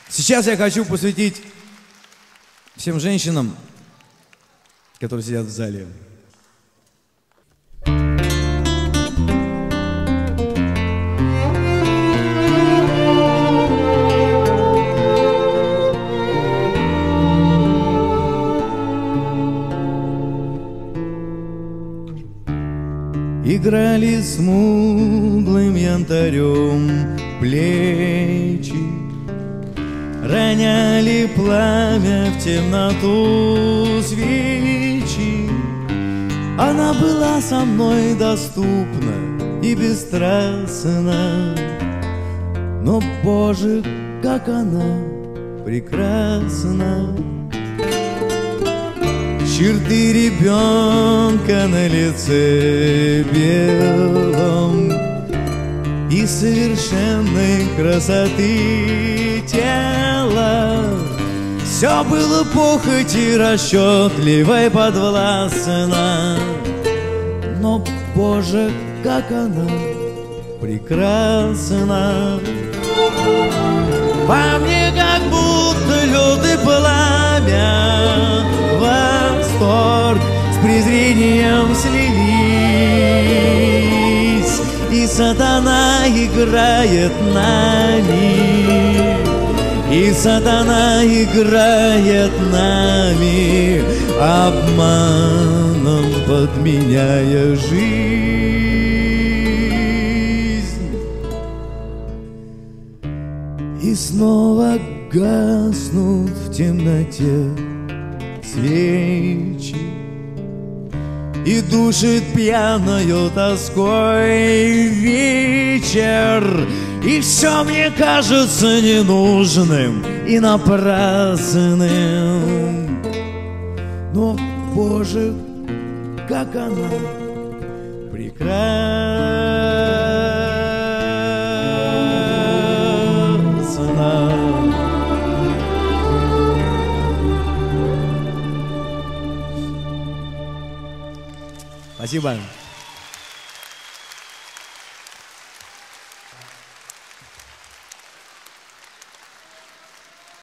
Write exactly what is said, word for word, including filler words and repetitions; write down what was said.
Сейчас я хочу посвятить всем женщинам, которые сидят в зале. Играли смуглым янтарем плечи, роняли пламя в темноту свечи. Она была со мной доступна и бесстрастна, но, Боже, как она прекрасна! Черты ребенка на лице белом и совершенной красоты тела. Все было похоти расчетливой подвластна, но, Боже, как она прекрасна! По мне как будто лед и пламя, восторг с презрением слились, и сатана играет нами, и сатана играет нами, обманом подменяя жизнь. И снова гаснут в темноте свечи, и душит пьяною тоской вечер, и все мне кажется ненужным и напрасным. Но, Боже, как она прекрасна! Спасибо.